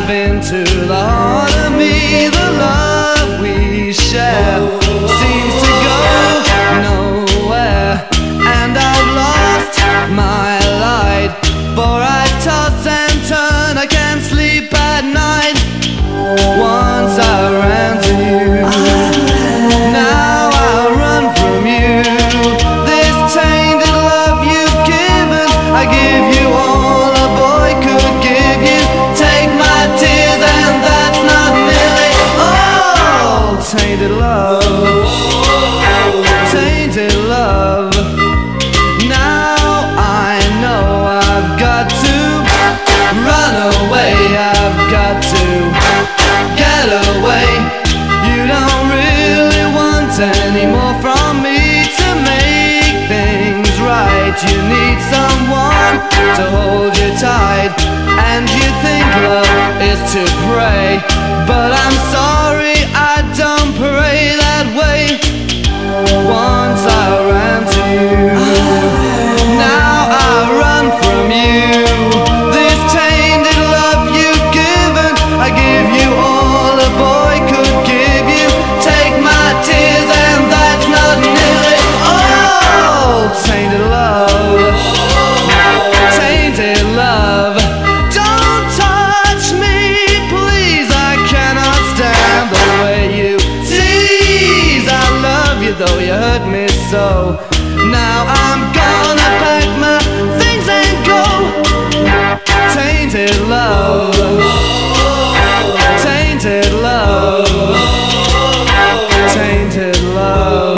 dive into the heart of me. The love we share seems to go nowhere, and I've lost my light, for I toss and turn, I can't sleep at night. Once I ran to you, now I run from you. This tainted love you've given, I give you all a boy could give you. Take my tears and that's not nearly all. Tainted love, tainted love. Now I know I've got to run away, I've got to get away. You don't really want any more from me to make things right. You need someone to hold you tight, and you think love is to pray, but I'm sorry, I don't pray that way. Once I ran to you, now I run from you. This tainted love you've given, I give you all a boy could give you. Take my tears and that's not nearly all. Tainted love, tainted love. Don't touch me, please, I cannot stand the way you tease. I love you though you hurt me so. Now I'm gonna pack my things and go. Tainted love, tainted love, tainted love,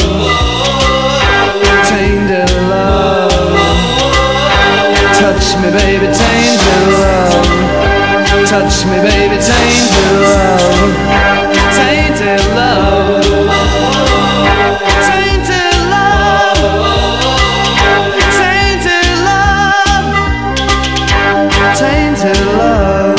tainted love. Touch me baby, tainted love. Touch me baby, tainted love. Tainted love, tainted love, tainted love, tainted love.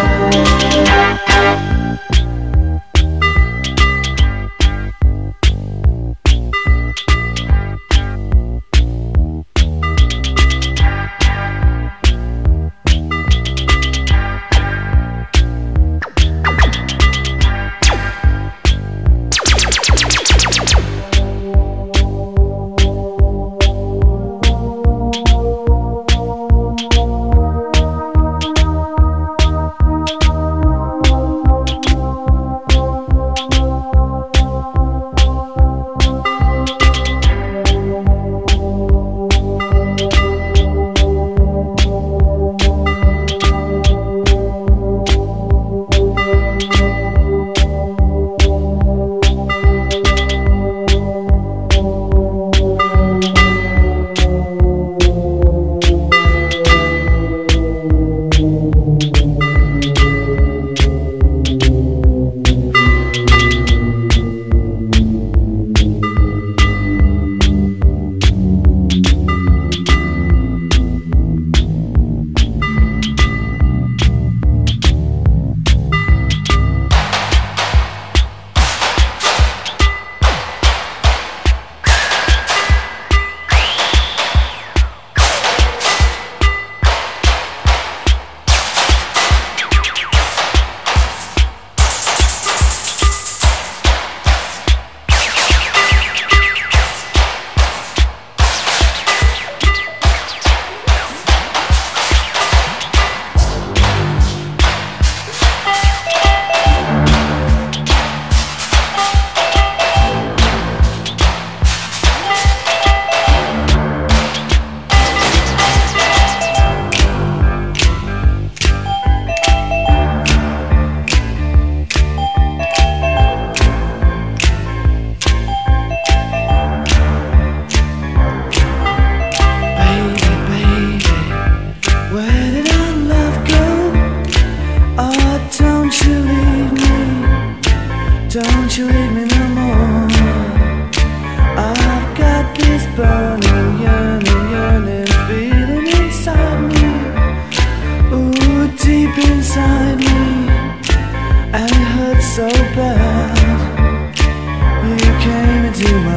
Don't you leave me no more. I've got this burning, yearning feeling inside me. Ooh, deep inside me, and it hurts so bad. You came into my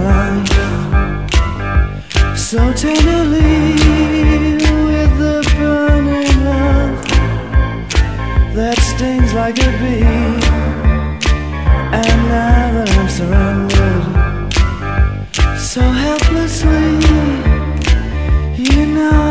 life so tenderly, with the burning love that's stings like a bee. And now that I'm surrendered so helplessly, you know